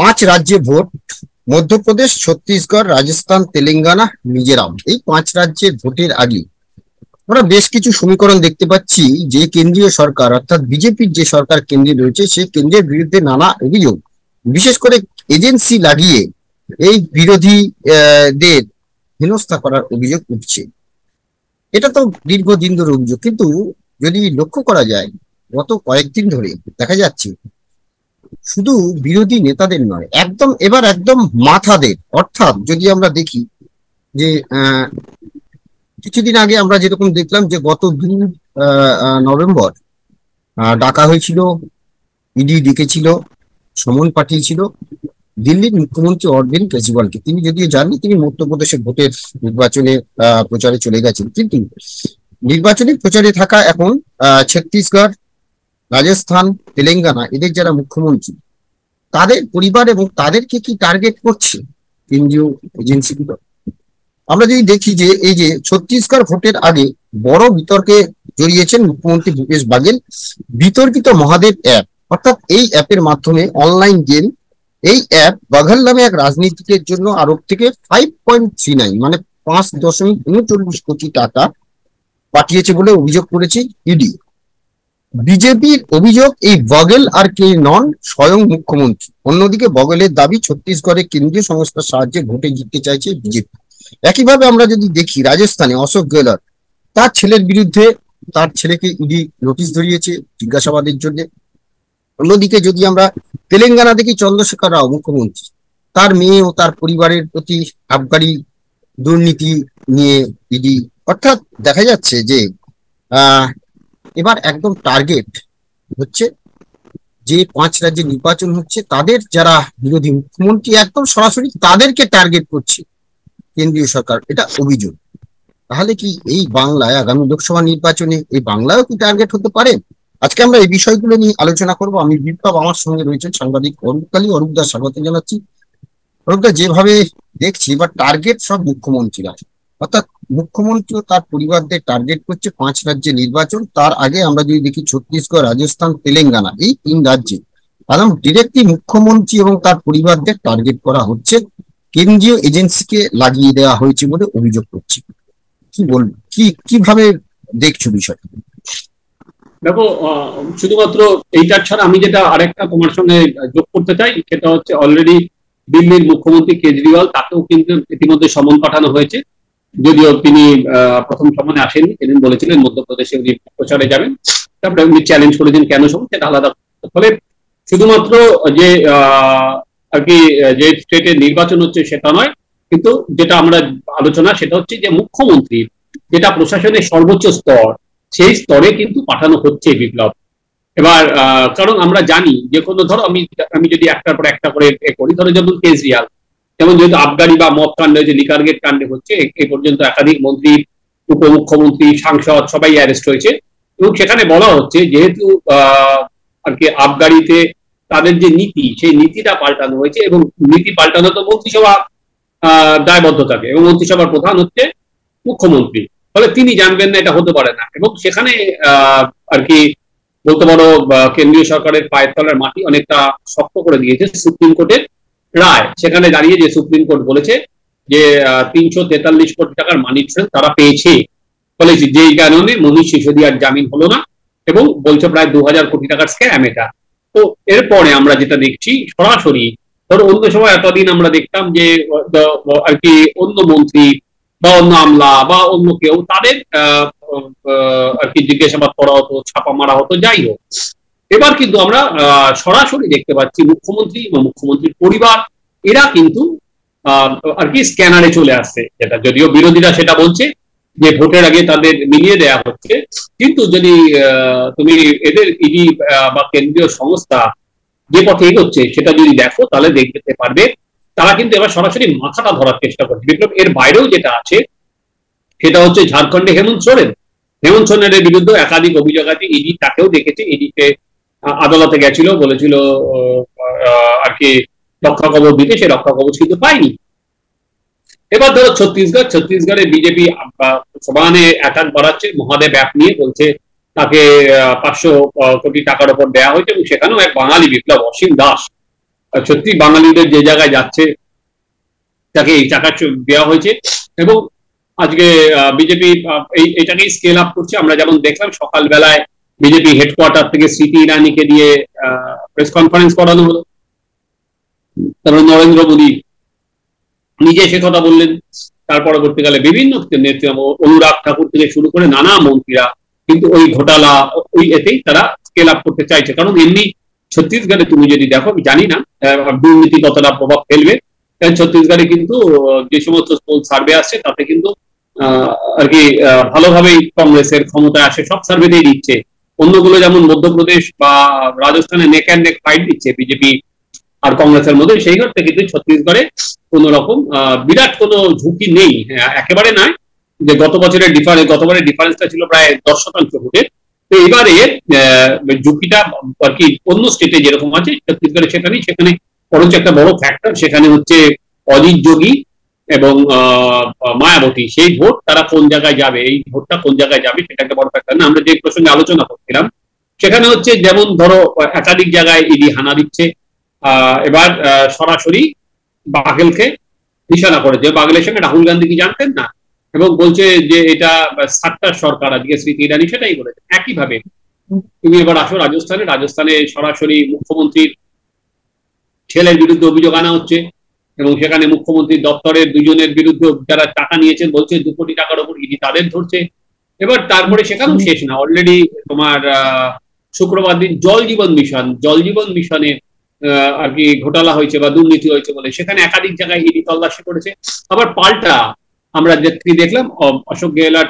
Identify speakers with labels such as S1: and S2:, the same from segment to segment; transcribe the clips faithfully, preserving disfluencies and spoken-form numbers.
S1: পাঁচ রাজ্যে ভোট, মধ্যপ্রদেশ, ছত্তিশগড়, রাজস্থান, তেলেঙ্গানা, মিজোরাম। এই পাঁচ রাজ্যের ভোটের আগে আমরা বেশ কিছু সমীকরণ দেখতে পাচ্ছি যে কেন্দ্রীয় সরকার অর্থাৎ বিজেপির যে সরকার কেন্দ্রে রয়েছে সেই কেন্দ্রের বিরুদ্ধে নানা অভিযোগ, বিশেষ করে এজেন্সি লাগিয়ে এই বিরোধীদের হেনস্থা করার অভিযোগ উঠছে। এটা তো দীর্ঘদিন ধরে অভিযোগ, কিন্তু যদি লক্ষ্য করা যায় গত কয়েকদিন ধরে দেখা যাচ্ছে শুধু বিরোধী নেতাদের নয়, একদম এবার একদম মাথাদের। অর্থাৎ যদি আমরা দেখি যে আহ কিছুদিন আগে আমরা যেরকম দেখলাম যে গত দুই নভেম্বর আহ, ডাকা হয়েছিল, ইডি ডেকেছিল, সমন পাঠিয়েছিল দিল্লির মুখ্যমন্ত্রী অরবিন্দ কেজরিওয়ালকে। তিনি যদিও জাননি, তিনি মধ্যপ্রদেশে ভোটের নির্বাচনে আহ প্রচারে চলে গেছেন, কিন্তু নির্বাচনী প্রচারে থাকা এখন আহ ছত্তিশগড়, রাজস্থান, তেলেঙ্গানা এদের যারা মুখ্যমন্ত্রী তাদের পরিবার এবং তাদেরকে কি টার্গেট করছে কেন্দ্রীয় এজেন্সিগুলো। আমরা যদি দেখি যে এই যে ছত্তিশগড় ভোটের আগে বড় বিতর্কে জড়িয়েছেন মুখ্যমন্ত্রী ভূপেশ বাঘেল। বিতর্কিত মহাদেব অ্যাপ, অর্থাৎ এই অ্যাপের মাধ্যমে অনলাইন গেম, এই অ্যাপ বাঘেল নামে এক রাজনীতিকের জন্য আরব থেকে ফাইভ পয়েন্ট থ্রি নাইন মানে পাঁচ দশমিক উনচল্লিশ কোটি টাকা পাঠিয়েছে বলে অভিযোগ করেছে ইডি। বিজেপির অভিযোগ এই বগেল আর কে নন, স্বয়ং মুখ্যমন্ত্রী। অন্যদিকে বগেলের দাবি ছত্তিশগড়ে কেন্দ্রীয় সংস্থার সাহায্যে ভোটে জিততে চাইছে বিজেপি। একইভাবে আমরা যদি দেখি রাজস্থানে অশোক গেহলট, তার ছেলের বিরুদ্ধে তার ছেলেকে ইডি নোটিশ ধরিয়েছে জিজ্ঞাসাবাদের জন্য। অন্যদিকে যদি আমরা তেলেঙ্গানা দেখি চন্দ্রশেখর রাও মুখ্যমন্ত্রী, তার মেয়ে ও তার পরিবারের প্রতি আবগারি দুর্নীতি নিয়ে ইডি। অর্থাৎ দেখা যাচ্ছে যে আহ এবার একদম টার্গেট হচ্ছে যে পাঁচ রাজ্যে নির্বাচন হচ্ছে তাদের যারা বিরোধী মুখ্যমন্ত্রী একদম সরাসরি তাদেরকে টার্গেট করছে কেন্দ্রীয় সরকার, এটা অভিযোগ। তাহলে কি এই বাংলায় আগামী লোকসভা নির্বাচনে এই বাংলায়ও কি টার্গেট হতে পারে? আজকে আমরা এই বিষয়গুলো নিয়ে আলোচনা করব। আমি বিপ্লব, আমার সঙ্গে রয়েছেন সাংবাদিক অরূপ কালী। অরূপদা, স্বাগত জানাচ্ছি। অরূপদা, যেভাবে দেখছি এবার টার্গেট সব মুখ্যমন্ত্রীরা, অর্থাৎ মুখ্যমন্ত্রী তার পরিবারদের টার্গেট করছে পাঁচ রাজ্যে নির্বাচন। তার আগে আমরা যদি দেখি ছত্তিশগড়, রাজস্থান, তেলেঙ্গানা এই তিন রাজ্যে কারণ ডিরেক্টলি মুখ্যমন্ত্রী এবং তার পরিবারদের টার্গেট করা হচ্ছে, কেন্দ্রীয় এজেন্সিকে লাগিয়ে দেওয়া হয়েছে বলে অভিযোগ করছে। কি বলবো, কি কিভাবে দেখছো বিষয়টা?
S2: দেখো, শুধুমাত্র এইটা ছাড়া আমি যেটা আরেকটা তোমার সঙ্গে যোগ করতে চাই, সেটা হচ্ছে অলরেডি দিল্লির মুখ্যমন্ত্রী কেজরিওয়াল, তাকেও কিন্তু ইতিমধ্যে সমন পাঠানো হয়েছে। যদিও তিনি প্রথম সমনে আসেননি, সেদিন বলেছিলেন মধ্যপ্রদেশে উনি প্রচারে যাবেন, তারপরে উনি চ্যালেঞ্জ করেছেন কেন সমন, সেটা আলাদা। ফলে শুধুমাত্র যে আর কি যে স্টেটের নির্বাচন হচ্ছে সেটা নয়, কিন্তু যেটা আমরা আলোচনা সেটা হচ্ছে যে মুখ্যমন্ত্রী যেটা প্রশাসনের সর্বোচ্চ স্তর, সেই স্তরে কিন্তু পাঠানো হচ্ছে বিপ্লব। এবার কারণ আমরা জানি যে কোনো, ধরো আমি আমি যদি একটার পর একটা করে করি, ধরো যেমন কেজরিওয়াল, যেমন যেহেতু আবগারি বা মদ কাণ্ড যে লিকার গেট কাণ্ডে হচ্ছে, এ পর্যন্ত একাধিক মন্ত্রী, উপমুখ্যমন্ত্রী, সাংসদ সবাই অ্যারেস্ট হয়েছে। এবং সেখানে বলা হচ্ছে যেহেতু আহ আর কি আবগারিতে তাদের যে নীতি, সেই নীতিটা পাল্টানো হয়েছে, এবং নীতি পাল্টানো তো মন্ত্রিসভা আহ দায়বদ্ধ থাকে, এবং মন্ত্রিসভার প্রধান হচ্ছে মুখ্যমন্ত্রী। ফলে তিনি জানবেন না, এটা হতে পারে না। এবং সেখানে আহ আর কি বলতে পারো কেন্দ্রীয় সরকারের পায়ের তলার মাটি অনেকটা শক্ত করে দিয়েছে সুপ্রিম কোর্টের রায়। সেখানে দাঁড়িয়ে যে সুপ্রিম কোর্ট বলেছে যে তিনশো তেতাল্লিশ কোটি টাকার মানি ট্রেল তারা পেয়েছে, ফলে যেই কারণে মনীষ সিসোদিয়ার জামিন হলো না, এবং বলছে প্রায় দু হাজার কোটি টাকার স্ক্যাম এটা। তো এরপরে আমরা যেটা দেখছি সরাসরি, ধরো অন্য সময় এতদিন আমরা দেখতাম যে আর কি অন্য মন্ত্রী বা অন্য আমলা বা অন্য কেউ তাদের আর কি জিজ্ঞাসাবাদ করা হতো, ছাপা মারা হতো, যাই হোক। এবার কিন্তু আমরা সরাসরি দেখতে পাচ্ছি মুখ্যমন্ত্রী বা মুখ্যমন্ত্রীর পরিবার এরা কিন্তু আর কি স্ক্যানারে চলে আসছে, যেটা যদিও বিরোধীরা সেটা বলছে যে ভোটের আগে তাদের মিলিয়ে দেওয়া হচ্ছে, কিন্তু যদি তুমি এদের ইডি বা কেন্দ্রীয় সংস্থা যে পথে এগোচ্ছে সেটা যদি দেখো, তাহলে দেখতে পারবে তারা কিন্তু এবার সরাসরি মাথাটা ধরার চেষ্টা করছে। বিপ্লব, এর বাইরেও যেটা আছে সেটা হচ্ছে ঝাড়খণ্ডে হেমন্ত সোরেন, হেমন্ত সোরেনের বিরুদ্ধে একাধিক অভিযোগ আছে। ইডি তাকেও দেখেছে, ইডিকে আদালতে গেছিল, বলেছিল আর কি রক্ষা কবচ দিতে, সে রক্ষা কবচ কিন্তু পায়নি। এবার ধরো ছত্তিশগড়, ছত্তিশগড়ে বিজেপি সমানে অ্যাটাক বাড়াচ্ছে মহাদেব অ্যাপ নিয়ে, বলছে তাকে পাঁচশো কোটি টাকার উপর দেওয়া হয়েছে, এবং সেখানেও এক বাঙালি বিপ্লব অসীম দাস সত্যি বাঙালিদের যে জায়গায় যাচ্ছে তাকে এই টাকা দেওয়া হয়েছে এবং আজকে বিজেপি এই এটাকেই স্কেল আপ করছে। আমরা যেমন দেখলাম সকালবেলায় বিজেপি হেডকোয়ার্টার থেকে স্মৃতি ইরানিকে দিয়ে প্রেস কনফারেন্স করানো হলো, তারপরে নরেন্দ্র মোদী নিজে সে কথা বললেন। তার পরবর্তীকালে বিভিন্ন অনুরাগ ঠাকুর থেকে শুরু করে নানা মন্ত্রীরা কিন্তু ওই ঘোটালা ওই এতেই তারা স্কেল আপ করতে চাইছে। কারণ এমনি ছত্তিশগড়ে তুমি যদি দেখো, আমি জানি না দুর্নীতি কতটা প্রভাব ফেলবে, ছত্তিশগড়ে কিন্তু যে সমস্ত পোল সার্ভে আসছে তাতে কিন্তু আর কি ভালোভাবেই কংগ্রেসের ক্ষমতায় আসে, সব সার্ভেতেই দিচ্ছে। অন্যগুলো যেমন মধ্যপ্রদেশ বা রাজস্থানে নেক অ্যান্ড নেক ফাইট দিচ্ছে বিজেপি আর কংগ্রেসের মধ্যে, সেই ঘরতে কিন্তু ছত্তিশগড়ে কোন রকম বিরাট কোনো ঝুঁকি নেই, একেবারে নয়। যে গত বছরের ডিফারেন্স গতবারের ডিফারেন্সটা ছিল প্রায় দশ শতাংশ ভোটের, তো এবারে ঝুঁকিটা আর কি অন্য স্টেটে যেরকম আছে ছত্তিশগড়ে সেখানেই, সেখানে বরঞ্চ একটা বড় ফ্যাক্টর সেখানে হচ্ছে অজিত যোগী এবং মায়াবতী, সেই ভোট তারা কোন জায়গায় যাবে, এই ভোটটা কোন জায়গায় যাবে সেটা একটা বড় ফ্যাক্টর না। আমরা যে প্রসঙ্গে আলোচনা করছিলাম সেখানে হচ্ছে যেমন ধরো একাধিক জায়গায় ইডি হানা দিচ্ছে, আহ এবার সরাসরি বাঘেলকে নিশানা করেছে। বাঘেলের সঙ্গে রাহুল গান্ধী কি জানতেন না, এবং বলছে যে এটা সাতটার সরকার আজকে স্মৃতি ইরানি সেটাই বলেছে। একইভাবে তুমি এবার আসো রাজস্থানে, রাজস্থানে সরাসরি মুখ্যমন্ত্রীর ছেলের বিরুদ্ধে অভিযোগ আনা হচ্ছে এবং সেখানে মুখ্যমন্ত্রীর দপ্তরের দুজনের বিরুদ্ধে যারা টাকা নিয়েছেন বলছে দু কোটি টাকার উপর ইডি তাদের ধরছে। এবার তারপরে সেখানেও শেষ না, অলরেডি তোমার আহ শুক্রবার দিন জল জীবন মিশন জল জীবন মিশনের আর কি ঘোটালা হয়েছে বা দুর্নীতি হয়েছে বলে সেখানে একাধিক জায়গায় ইডি তল্লাশি করেছে। আবার পাল্টা আমরা দেখলাম অশোক গেহলট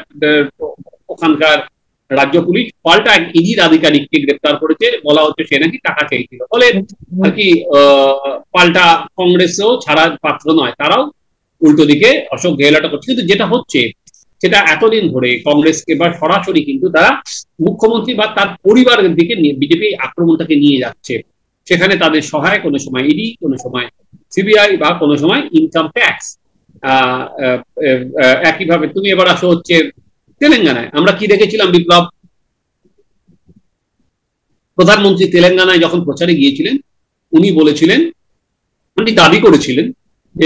S2: ওখানকার রাজ্য পুলিশ পাল্টা এক ইডির আধিকারিককে গ্রেপ্তার করেছে, বলা হচ্ছে সে নাকি টাকা চেয়েছিল। ফলে আর কি পাল্টা কংগ্রেসও ছাড়া পাত্র নয়, তারাও উল্টো দিকে অশোক গেহলট করছে। কিন্তু যেটা হচ্ছে সেটা এতদিন ধরে কংগ্রেসকে বা সরাসরি কিন্তু তারা মুখ্যমন্ত্রী বা তার পরিবারের দিকে বিজেপি আক্রমণটাকে নিয়ে যাচ্ছে। সেখানে তাদের সহায় কোনো সময় ইডি, কোনো সময় সিবিআই বা কোনো সময় ইনকাম ট্যাক্স। আহ একইভাবে তুমি এবার আসো হচ্ছে তেলেঙ্গানায়। আমরা কি দেখেছিলাম বিপ্লব, প্রধানমন্ত্রী তেলেঙ্গানায় যখন প্রচারে গিয়েছিলেন উনি বলেছিলেন, উনি দাবি করেছিলেন যে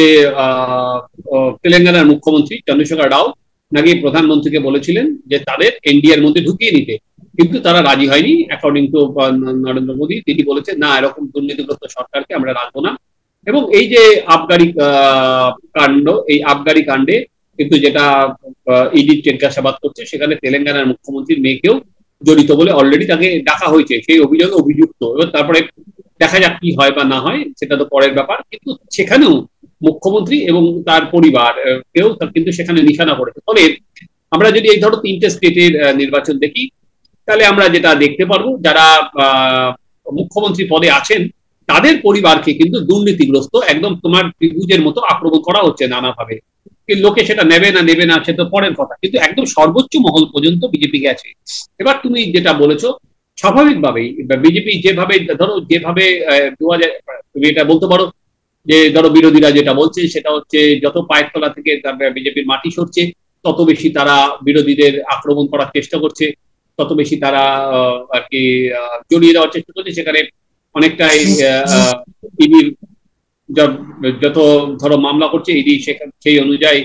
S2: তেলেঙ্গানার মুখ্যমন্ত্রী চন্দ্রশেখর রাও নাকি প্রধানমন্ত্রীকে বলেছিলেন যে তাদের এনডিএর মধ্যে ঢুকিয়ে নিতে, কিন্তু তারা রাজি হয়নি। অ্যাকর্ডিং টু নরেন্দ্র মোদী, তিনি বলেছেন না, এরকম দুর্নীতিগ্রস্ত সরকারকে আমরা রাখবো না। এবং এই যে আবগারি কাণ্ড, এই আবগারি কাণ্ডে কিন্তু যেটা ইডি জিজ্ঞাসাবাদ করছে সেখানে তেলেঙ্গানার মুখ্যমন্ত্রীর মেয়েকেও জড়িত বলে অলরেডি তাকে ডাকা হয়েছে, সেই অভিযোগে অভিযুক্ত। এবার তারপরে দেখা যাক কি হয় বা না হয়, সেটা তো পরের ব্যাপার। কিন্তু সেখানেও মুখ্যমন্ত্রী এবং তার পরিবার কেউ কিন্তু সেখানে নিশানা করেছে। ফলে আমরা যদি এই ধরো তিনটে স্টেটের নির্বাচন দেখি তাহলে আমরা যেটা দেখতে পারবো, যারা মুখ্যমন্ত্রী পদে আছেন তাদের পরিবারকে কিন্তু দুর্নীতিগ্রস্ত একদম তোমার ত্রিভুজের মতো আক্রমণ করা হচ্ছে নানাভাবে। লোকে সেটা নেবে না নেবে না সে তো পরের কথা, কিন্তু একদম সর্বোচ্চ মহল পর্যন্ত বিজেপি গেছে। এবার তুমি যেটা বলেছো, স্বাভাবিকভাবেই বিজেপি যেভাবে ধরো যেভাবে দু হাজার তুমি এটা বলতে পারো যে ধরো বিরোধীরা যেটা বলছে সেটা হচ্ছে যত পায়ের তলা থেকে বিজেপির মাটি সরছে তত বেশি তারা বিরোধীদের আক্রমণ করার চেষ্টা করছে, তত বেশি তারা আর কি জড়িয়ে দেওয়ার চেষ্টা করছে। সেখানে অনেকটাই ইডির যত ধরো মামলা করছে ইডি সেই অনুযায়ী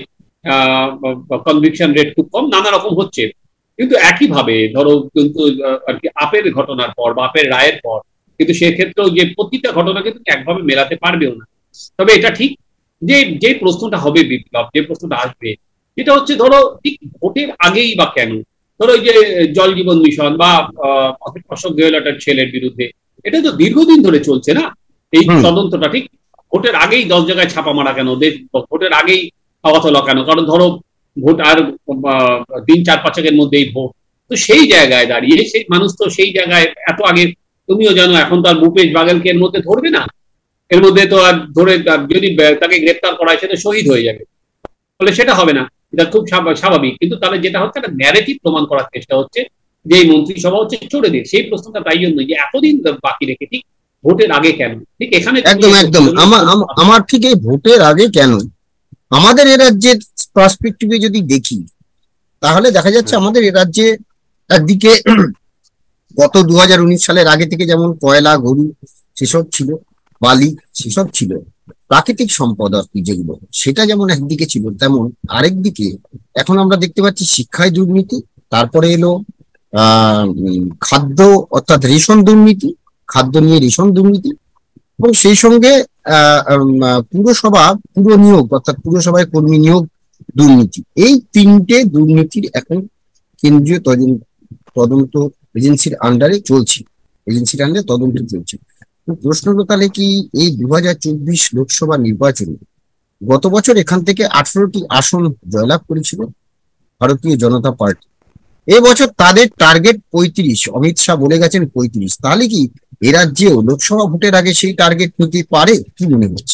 S2: কনভিকশন রেট খুব কম, নানা রকম হচ্ছে। কিন্তু একইভাবে ধরো কিন্তু আর কি আপের ঘটনার পর বা আপের রায়ের পর কিন্তু সেক্ষেত্রেও যে প্রতিটা ঘটনাকে তুমি একভাবে মেলাতে পারবেও না। তবে এটা ঠিক যে যে প্রশ্নটা হবে বিপ্লব, যে প্রশ্নটা আসবে সেটা হচ্ছে ধরো ঠিক ভোটের আগেই বা কেন, ধরো ওই যে জল জীবন মিশন বা অশোক গেহলটের ছেলের বিরুদ্ধে, এটা তো দীর্ঘদিন ধরে চলছে না এই তদন্তটা, ঠিক ভোটের আগেই দশ জায়গায় ছাপা মারা কেন, ভোটের আগেই হাওয়া তোলা কেন? কারণ ধরো ভোট আর দিন চার পাঁচেকের মধ্যেই ভোট, তো সেই জায়গায় দাঁড়িয়ে সেই মানুষ তো সেই জায়গায় এত আগে, তুমিও জানো এখন তো আর ভূপেশ বাঘেলকে এর মধ্যে ধরবে না, এর মধ্যে তো আর ধরে যদি তাকে গ্রেপ্তার করা হয় সেটা শহীদ হয়ে যাবে, ফলে সেটা হবে না, এটা খুব স্বাভাবিক। কিন্তু তাহলে যেটা হচ্ছে একটা ন্যারেটিভ প্রমাণ করার চেষ্টা হচ্ছে যে এই মন্ত্রিসভা হচ্ছে চড়ে দিয়ে, সেই প্রশ্নটা তাই জন্য যে এতদিন বাকি রেখে ঠিক ভোটের আগে কেন, ঠিক এখানে
S1: একদম একদম আমার আমার ঠিক এই ভোটের আগে কেন আমাদের এ রাজ্যের পার্সপেক্টিভে যদি দেখি তাহলে দেখা যাচ্ছে আমাদের এ রাজ্যে একদিকে গত দু হাজার উনিশ সালের আগে থেকে যেমন কয়লা গরু সেসব ছিল, বালি সেসব ছিল, প্রাকৃতিক সম্পদ আর কি যেগুলো, সেটা যেমন একদিকে ছিল, তেমন আরেকদিকে এখন আমরা দেখতে পাচ্ছি শিক্ষায় দুর্নীতি, তারপরে এলো আহ উম, খাদ্য অর্থাৎ রেশন দুর্নীতি, খাদ্য নিয়ে রেশন দুর্নীতি, এবং সেই সঙ্গে আহ উম, আহ, পুরসভা পুর নিয়োগ অর্থাৎ পুরসভায় কর্মী নিয়োগ দুর্নীতি। এই তিনটে দুর্নীতির এখন কেন্দ্রীয় তদন্ত তদন্ত এজেন্সির আন্ডারে চলছে, এজেন্সির আন্ডারে তদন্ত চলছে। তো প্রশ্ন হলো তাহলে কি এই দু হাজার চব্বিশ লোকসভা নির্বাচনে গত বছর এখান থেকে আঠারোটি আসন জয়লাভ করেছিল ভারতীয় জনতা পার্টি, এবছর তাদের টার্গেট পঁয়ত্রিশ, অমিত শাহ বলে গেছেন পঁয়ত্রিশ, তাহলে কি এ রাজ্যেও লোকসভা ভোটের আগে সেই টার্গেট নিতে পারে, কি মনে হচ্ছে?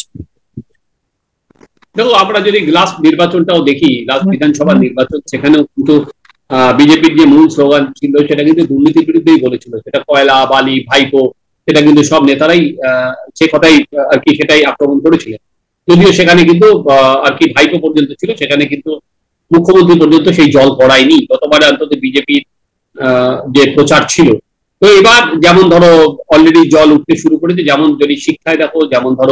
S2: দেখো, আমরা যদি লাস্ট নির্বাচনটাও দেখি, লাস্ট বিধানসভা নির্বাচন, সেখানেও কিন্তু বিজেপির যে মূল স্লোগান ছিল সেটা কিন্তু দুর্নীতির বিরুদ্ধেই বলেছিল, সেটা কয়লা, বালি, ভাইপো, সেটা কিন্তু সব নেতারাই সে কথাই আর কি সেটাই আক্রমণ করেছিলেন। যদিও সেখানে কিন্তু আর কি ভাইপো পর্যন্ত ছিল, সেখানে কিন্তু মুখ্যমন্ত্রী পর্যন্ত সেই জল পড়ায়নি গতবারে অন্তত বিজেপির যে প্রচার ছিল। তো এবার যেমন ধরো অলরেডি জল উঠতে শুরু করেছে, যেমন যদি শিক্ষায় দেখো, যেমন ধরো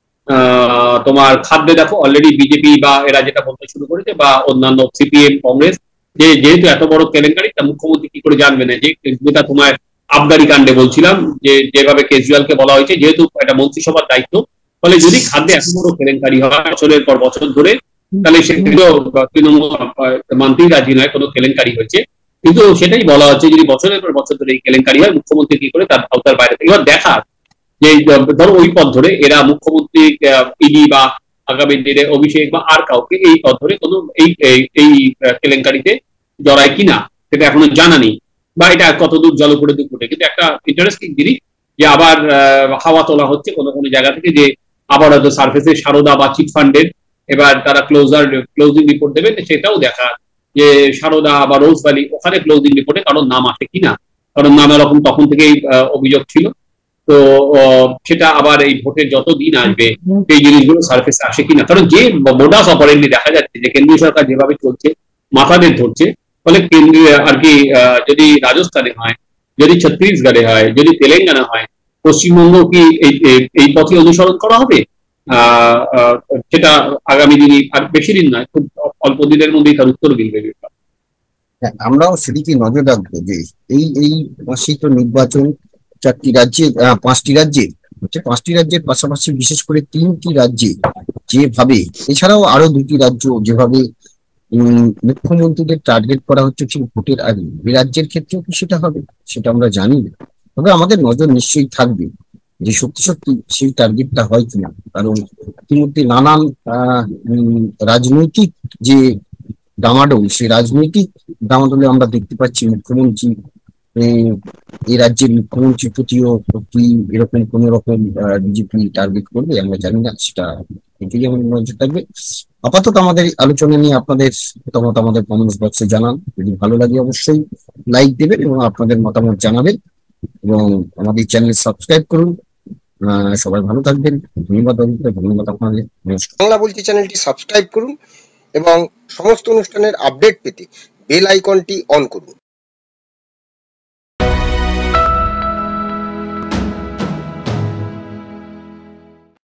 S2: তোমার খাদ্যে দেখো, অলরেডি বিজেপি বা এরা যেটা বলতে শুরু করেছে, বা অন্যান্য সিপিএম, কংগ্রেস, যে যেহেতু এত বড় কেলেঙ্কারি, তা মুখ্যমন্ত্রী কি করে জানবে না, যে যেটা তোমার আবগারি কাণ্ডে বলছিলাম, যে যেভাবে কেজরিওয়ালকে বলা হয়েছে, যেহেতু এটা মন্ত্রিসভার দায়িত্ব, ফলে যদি খাদ্যে এত বড় কেলেঙ্কারি হয় বছরের পর বছর ধরে, তাহলে সেগুলো তৃণমূল মানতেই রাজি নয় কোনো কেলেঙ্কারি হয়েছে। কিন্তু সেটাই বলা হচ্ছে, যদি বছরের পর বছর ধরে এই কেলেঙ্কারি হয়, মুখ্যমন্ত্রী কি করে তার আওতার বাইরে থেকে। এবার দেখা যে ধরো ওই পথ ধরে এরা মুখ্যমন্ত্রী, ইডি বা আগামী দিনে অভিষেক বা আর কাউকে এই পথ ধরে কোনো এই এই কেলেঙ্কারিতে জড়ায় কিনা সেটা এখনো জানা নেই, বা এটা কতদূর জল উপরে দুধ উঠে। কিন্তু একটা ইন্টারেস্টিং জিনিস যে আবার হাওয়া তোলা হচ্ছে কোনো কোনো জায়গা থেকে, যে আবার হয়তো সার্ফেসে সারদা বা চিটফান্ডের এবার তারা ক্লোজার ক্লোজিং রিপোর্ট দেবেন, সেটাও দেখা যে সারদা বা রোজ ভ্যালি ওখানে ক্লোজিং রিপোর্টে কারণ নাম আসে কিনা, কারণ নাম এরকম তখন থেকেই অভিযোগ ছিল। তো সেটা আবার এই ভোটের যত দিন আসবে এই জিনিসগুলো সার্ফেসে আসে কিনা, কারণ যে মোডাস অপারেন্ডি দেখা যাচ্ছে যে কেন্দ্রীয় সরকার যেভাবে চলছে, মাথাদের ধরছে, ফলে কেন্দ্রীয় আর কি যদি রাজস্থানে হয়, যদি ছত্তিশগড়ে হয়, যদি তেলেঙ্গানা হয়, পশ্চিমবঙ্গ কি এই এই পথে অনুসরণ করা হবে? আহ সেটা আগামী দিনে আর বেশি দিন নয়, খুব অল্প দিনের মধ্যেই তার উত্তর মিলবে।
S1: আমরাও সেদিকে নজর রাখবো যে এই এই মাসিক নির্বাচন চারটি রাজ্যে, পাঁচটি রাজ্যে হচ্ছে, পাঁচটি রাজ্যের পাশাপাশি বিশেষ করে তিনটি রাজ্যে যেভাবে, এছাড়াও আরো দুটি রাজ্য যেভাবে উম মুখ্যমন্ত্রীদের টার্গেট করা হচ্ছে ঠিক ভোটের আগে, এই রাজ্যের ক্ষেত্রেও কি সেটা হবে সেটা আমরা জানি না, তবে আমাদের নজর নিশ্চয়ই থাকবে যে সত্যি সত্যি সেই টার্গেটটা হয় কিনা। কারণ ইতিমধ্যে নানান আহ রাজনৈতিক যে ডামাডোল, সেই রাজনৈতিক ডামাডোলে আমরা দেখতে পাচ্ছি মুখ্যমন্ত্রী, এই রাজ্যের মুখ্যমন্ত্রীর প্রতিও কি এরকম কোন রকম বিজেপি টার্গেট করবে আমরা জানি না, সেটা এটাই আমাদের নজর থাকবে। আপাতত আমাদের আলোচনা নিয়ে আপনাদের মতামত আমাদের কমেন্টস বক্সে জানান, যদি ভালো লাগে অবশ্যই লাইক দেবেন এবং আপনাদের মতামত জানাবেন, এবং আমাদের চ্যানেল সাবস্ক্রাইব করুন। আহ সবাই ভালো থাকবেন, ধন্যবাদ। ধন্যবাদ আপনাদের।
S3: বাংলা বলছি চ্যানেলটি সাবস্ক্রাইব করুন এবং সমস্ত অনুষ্ঠানের আপডেট পেতে বেল আইকনটি অন করুন।